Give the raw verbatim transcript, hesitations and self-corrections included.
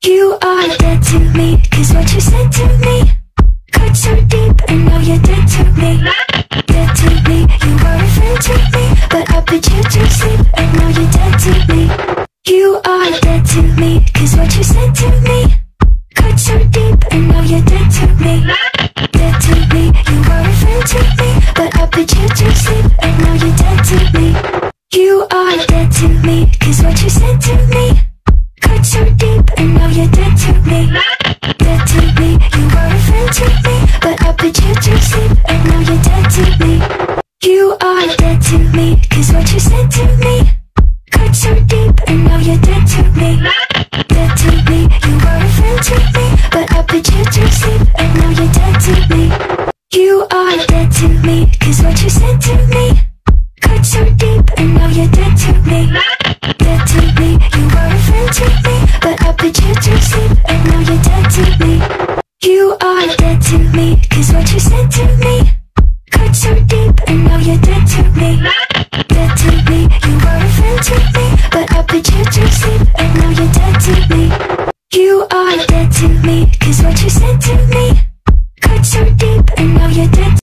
You are dead to me, cause what you said to me cut so deep, and now you're dead to me. Dead to me, you were a friend to me, but I put you to sleep, and now you're dead to me. You are dead to me, cause what you said to me cut so deep, and now you're dead to me. Dead to me, you were a friend to me, but I put you to sleep, and now you're dead to me. You are dead to me, cause what you said to me cut so deep, and now you're dead to me. Dead to me, you were a friend to me, but I put you to sleep, and now you're dead to me. You are dead to me, cause what you said to me cut so deep, and now you're dead to me. Dead to me, you were a friend to me, but I put you to sleep, and now you're dead to me. You are dead to me, cause what you said to me cut so deep, and now you're dead to me. Dead to me, you were a friend to me, but I put you to sleep, and now you're dead to me. You are dead to me, cause what you said to me cut so deep, and now you're dead to me. Dead to me, you were a friend to me, but I put you to sleep, and now you're dead to me. You are dead to me, cause what you said to me cut so deep, and now you're dead to me.